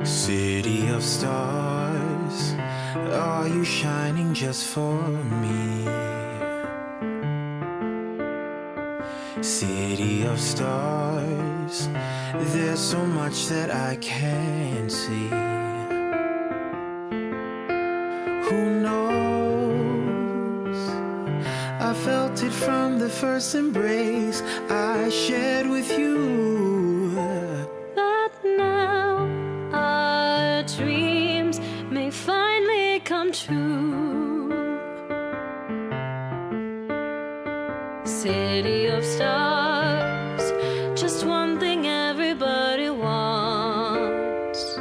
City of stars, are you shining just for me? City of stars, there's so much that I can't see. Who knows? I felt it from the first embrace I shared with you. But now our dreams may finally come true. City of stars, just one thing everybody wants.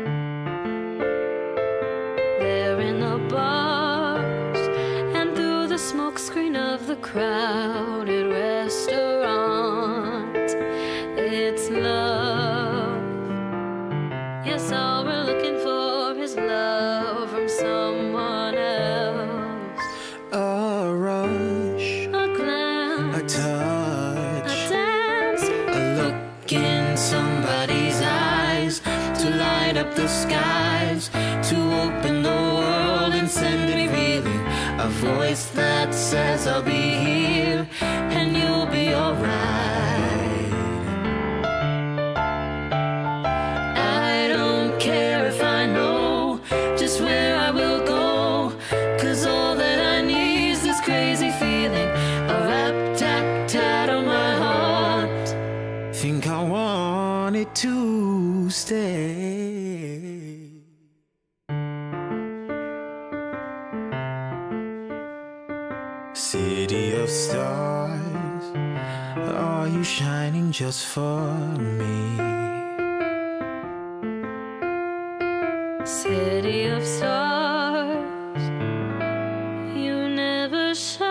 There in the bars and through the smokescreen of the crowded restaurant, it's love. Yes, all we're looking for is love from someone else. A rush, A glance, a touch, a dance, a look in somebody's eyes to light up the skies, to open the world and send it reeling. A voice that says I'll be here and you'll be alright. I don't care if I know just where I will go, 'cause all that I need is this crazy feeling, a rap-tat-tat on my heart. Think I want it to stay. City of stars, are you shining just for me? city of stars, you never shine.